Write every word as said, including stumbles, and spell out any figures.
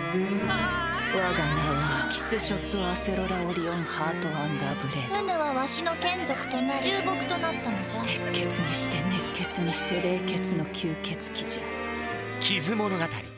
我が名はキスショットアセロラオリオンハートアンダーブレード。 うぬはわしの眷属となり重木となったのじゃ。 鉄血にして熱血にして冷血の吸血鬼じゃ。 傷物語。